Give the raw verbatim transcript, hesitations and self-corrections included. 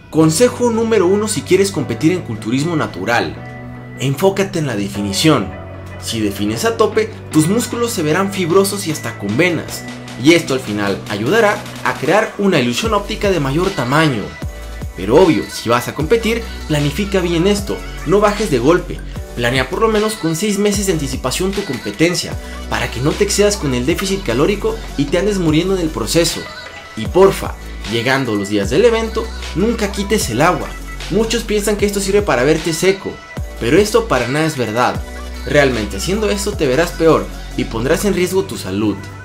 Consejo número uno si quieres competir en culturismo natural: enfócate en la definición. Si defines a tope, tus músculos se verán fibrosos y hasta con venas, y esto al final ayudará a crear una ilusión óptica de mayor tamaño. Pero obvio, si vas a competir, planifica bien esto, no bajes de golpe. Planea por lo menos con seis meses de anticipación tu competencia, para que no te excedas con el déficit calórico y te andes muriendo en el proceso. Y porfa, llegando los días del evento, nunca quites el agua. Muchos piensan que esto sirve para verte seco, pero esto para nada es verdad. Realmente haciendo esto te verás peor y pondrás en riesgo tu salud.